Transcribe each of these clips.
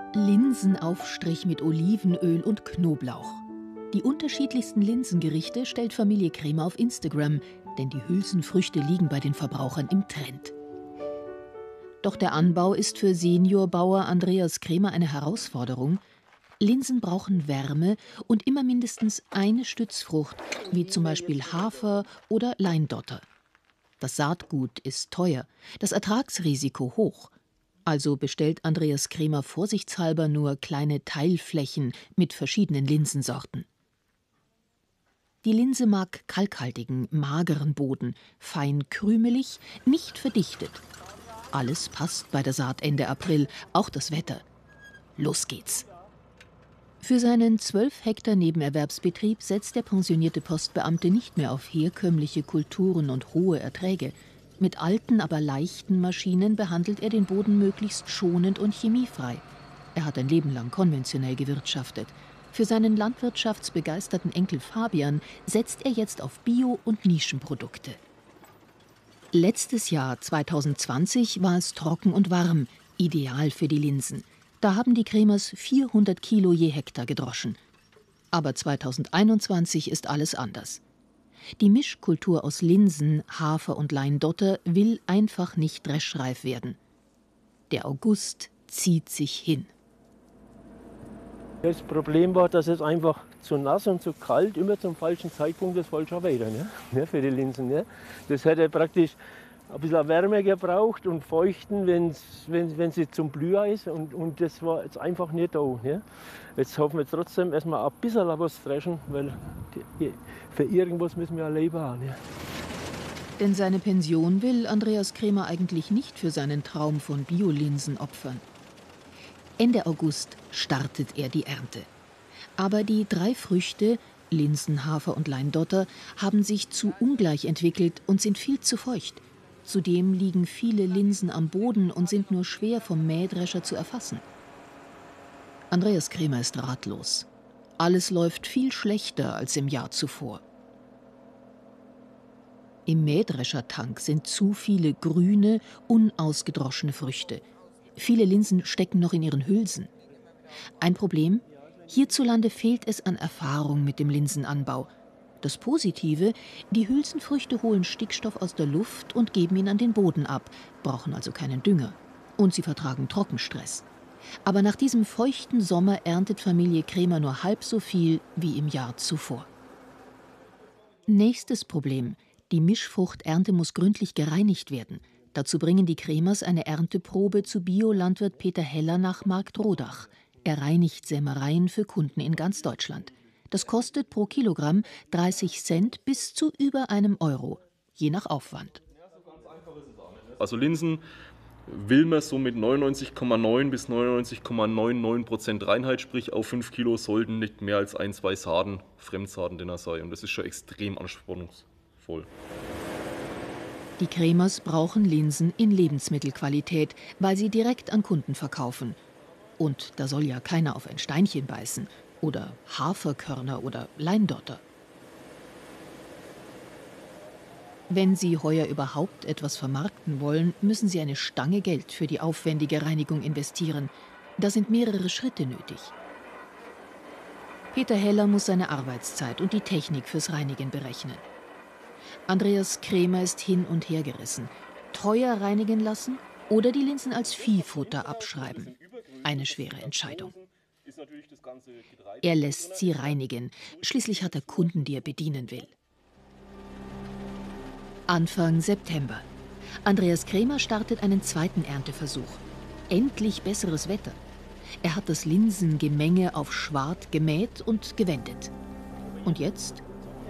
Linsenaufstrich mit Olivenöl und Knoblauch. Die unterschiedlichsten Linsengerichte stellt Familie Kremer auf Instagram, denn die Hülsenfrüchte liegen bei den Verbrauchern im Trend. Doch der Anbau ist für Seniorbauer Andreas Kremer eine Herausforderung. Linsen brauchen Wärme und immer mindestens eine Stützfrucht, wie zum Beispiel Hafer oder Leindotter. Das Saatgut ist teuer, das Ertragsrisiko hoch. Also bestellt Andreas Kremer vorsichtshalber nur kleine Teilflächen mit verschiedenen Linsensorten. Die Linse mag kalkhaltigen, mageren Boden, fein krümelig, nicht verdichtet. Alles passt bei der Saat Ende April, auch das Wetter. Los geht's! Für seinen 12 Hektar Nebenerwerbsbetrieb setzt der pensionierte Postbeamte nicht mehr auf herkömmliche Kulturen und hohe Erträge. Mit alten, aber leichten Maschinen behandelt er den Boden möglichst schonend und chemiefrei. Er hat ein Leben lang konventionell gewirtschaftet. Für seinen landwirtschaftsbegeisterten Enkel Fabian setzt er jetzt auf Bio- und Nischenprodukte. Letztes Jahr, 2020, war es trocken und warm, ideal für die Linsen. Da haben die Kremers 400 Kilo je Hektar gedroschen. Aber 2021 ist alles anders. Die Mischkultur aus Linsen, Hafer und Leindotter will einfach nicht dreschreif werden. Der August zieht sich hin. Das Problem war, dass es einfach zu nass und zu kalt, immer zum falschen Zeitpunkt das falsche Wetter, ne? Für die Linsen. Ne? Das hätte praktisch ein bisschen Wärme gebraucht und Feuchten, wenn sie zum Blühen ist. Und das war jetzt einfach nicht da. Ne? Jetzt hoffen wir trotzdem erstmal ein bisschen was dreschen, weil für irgendwas müssen wir ja leben haben. Ne? Denn seine Pension will Andreas Kremer eigentlich nicht für seinen Traum von Biolinsen opfern. Ende August startet er die Ernte. Aber die 3 Früchte, Linsen, Hafer und Leindotter, haben sich zu ungleich entwickelt und sind viel zu feucht. Zudem liegen viele Linsen am Boden und sind nur schwer vom Mähdrescher zu erfassen. Andreas Kremer ist ratlos. Alles läuft viel schlechter als im Jahr zuvor. Im Mähdreschertank sind zu viele grüne, unausgedroschene Früchte. Viele Linsen stecken noch in ihren Hülsen. Ein Problem? Hierzulande fehlt es an Erfahrung mit dem Linsenanbau. Das Positive, die Hülsenfrüchte holen Stickstoff aus der Luft und geben ihn an den Boden ab, brauchen also keinen Dünger. Und sie vertragen Trockenstress. Aber nach diesem feuchten Sommer erntet Familie Kremer nur halb so viel wie im Jahr zuvor. Nächstes Problem: Die Mischfruchternte muss gründlich gereinigt werden. Dazu bringen die Kremers eine Ernteprobe zu Biolandwirt Peter Heller nach Marktrodach. Er reinigt Sämereien für Kunden in ganz Deutschland. Das kostet pro Kilogramm 30 Cent bis zu über einem Euro, je nach Aufwand. Also Linsen will man so mit 99,9 bis 99,99% Reinheit, sprich auf 5 Kilo sollten nicht mehr als 1, 2 Saaten, Fremdsaaten drin sein. Und das ist schon extrem anspruchsvoll. Die Kremers brauchen Linsen in Lebensmittelqualität, weil sie direkt an Kunden verkaufen. Und da soll ja keiner auf ein Steinchen beißen. Oder Haferkörner oder Leindotter. Wenn Sie heuer überhaupt etwas vermarkten wollen, müssen Sie eine Stange Geld für die aufwendige Reinigung investieren. Da sind mehrere Schritte nötig. Peter Heller muss seine Arbeitszeit und die Technik fürs Reinigen berechnen. Andreas Kremer ist hin und her gerissen. Teuer reinigen lassen oder die Linsen als Viehfutter abschreiben. Eine schwere Entscheidung. Er lässt sie reinigen. Schließlich hat er Kunden, die er bedienen will. Anfang September. Andreas Kremer startet einen zweiten Ernteversuch. Endlich besseres Wetter. Er hat das Linsengemenge auf Schwart gemäht und gewendet. Und jetzt?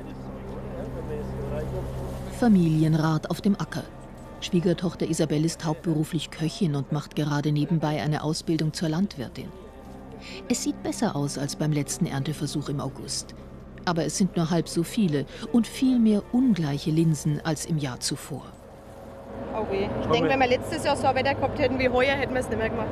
Familienrat auf dem Acker. Schwiegertochter Isabel ist hauptberuflich Köchin und macht gerade nebenbei eine Ausbildung zur Landwirtin. Es sieht besser aus als beim letzten Ernteversuch im August. Aber es sind nur halb so viele und viel mehr ungleiche Linsen als im Jahr zuvor. Oh weh. Ich denke, wenn wir letztes Jahr so ein Wetter gehabt hätten wie heuer, hätten wir es nicht mehr gemacht.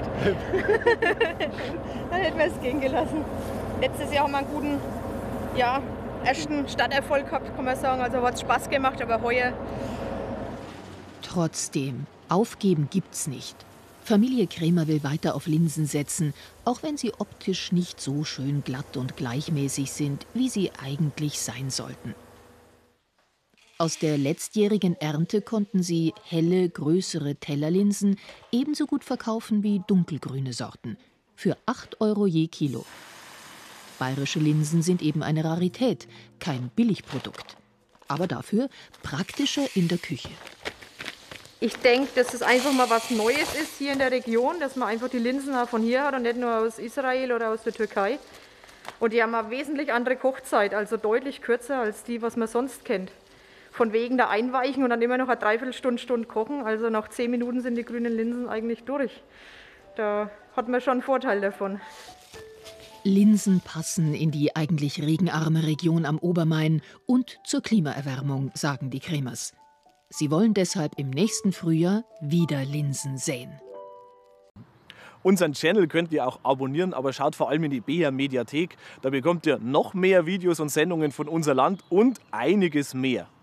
Dann hätten wir es gehen gelassen. Letztes Jahr haben wir einen guten, ersten Stadterfolg gehabt, kann man sagen. Also hat es Spaß gemacht, aber heuer... Trotzdem, aufgeben gibt's nicht. Familie Krämer will weiter auf Linsen setzen, auch wenn sie optisch nicht so schön glatt und gleichmäßig sind, wie sie eigentlich sein sollten. Aus der letztjährigen Ernte konnten sie helle, größere Tellerlinsen ebenso gut verkaufen wie dunkelgrüne Sorten. Für 8 € je Kilo. Bayerische Linsen sind eben eine Rarität, kein Billigprodukt. Aber dafür praktischer in der Küche. Ich denke, dass es einfach mal was Neues ist hier in der Region, dass man einfach die Linsen auch von hier hat und nicht nur aus Israel oder aus der Türkei. Und die haben eine wesentlich andere Kochzeit, also deutlich kürzer als die, was man sonst kennt. Von wegen der Einweichen und dann immer noch eine Dreiviertelstunde kochen, also nach 10 Minuten sind die grünen Linsen eigentlich durch. Da hat man schon einen Vorteil davon. Linsen passen in die eigentlich regenarme Region am Obermain und zur Klimaerwärmung, sagen die Krämers. Sie wollen deshalb im nächsten Frühjahr wieder Linsen säen. Unseren Channel könnt ihr auch abonnieren, aber schaut vor allem in die BR Mediathek. Da bekommt ihr noch mehr Videos und Sendungen von unser Land und einiges mehr.